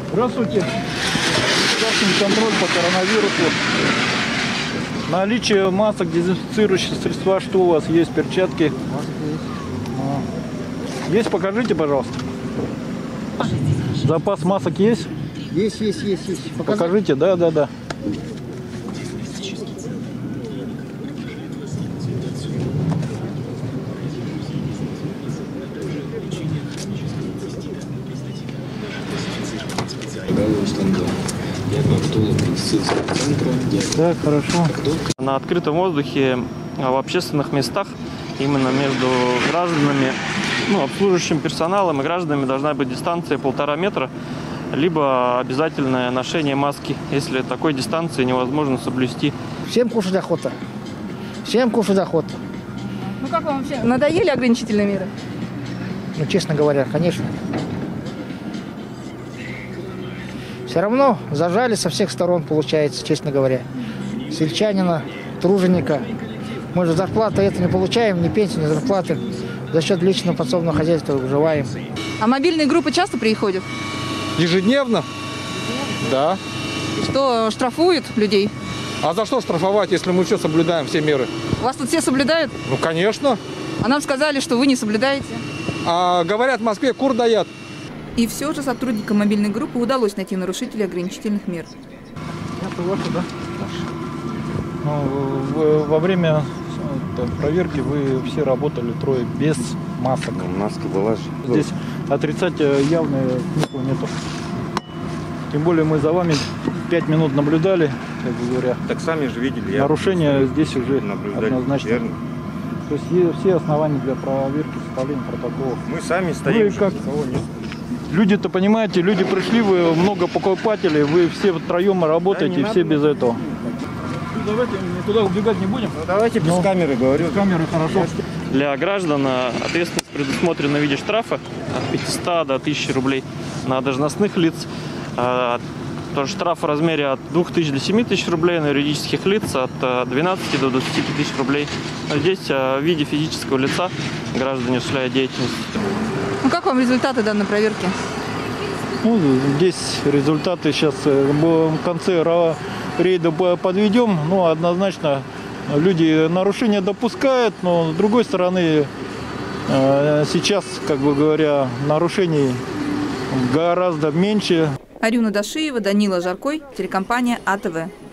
Здравствуйте. Государственный контроль по коронавирусу. Наличие масок, дезинфицирующие средства, что у вас есть, перчатки? Есть, покажите, пожалуйста. Запас масок есть? Есть. Покажите, да. Да, хорошо. На открытом воздухе, в общественных местах, именно между гражданами, обслуживающим персоналом и гражданами должна быть дистанция 1,5 метра, либо обязательное ношение маски, если такой дистанции невозможно соблюсти. Всем кушать охота. Ну как вам вообще? Надоели ограничительные меры? Ну, честно говоря, конечно. Все равно зажали со всех сторон, получается, честно говоря. Сельчанина, труженика. Мы же зарплаты это не получаем, ни пенсии, ни зарплаты. За счет личного подсобного хозяйства выживаем. А мобильные группы часто приходят? Ежедневно? Да. Что, штрафуют людей? А за что штрафовать, если мы все соблюдаем, все меры? Вас тут все соблюдают? Ну, конечно. А нам сказали, что вы не соблюдаете. А говорят, в Москве кур даят. И все же сотрудникам мобильной группы удалось найти нарушителей ограничительных мер. Это ваше, да? Во время проверки вы все работали трое без масок. Маска была же. Здесь отрицать явно смысла нету. Тем более мы за вами 5 минут наблюдали, как бы говоря. Так сами же видели. Нарушение здесь уже наблюдали, однозначно. верно. То есть все основания для проверки, составления протоколов. Мы сами стоим, как? никого нет. Люди-то, понимаете, люди пришли, вы много покупателей, вы все втроем работаете, Да, все надо. без этого. Давайте никуда убегать не будем. Ну, давайте без камеры, говорю. Без камеры хорошо. Для граждан ответственность предусмотрена в виде штрафа от 500 до 1000 рублей. На должностных лиц тоже штраф в размере от 2000 до 7000 рублей, на юридических лиц от 12 до 25 тысяч рублей. Но здесь в виде физического лица граждане осуществляют деятельность. Ну как вам результаты данной проверки? Ну, здесь результаты сейчас в конце рейда подведем. Ну, однозначно люди нарушения допускают, но с другой стороны сейчас, как бы говоря, нарушений гораздо меньше. Арюна Дашиева, Данила Жаркой, телекомпания АТВ.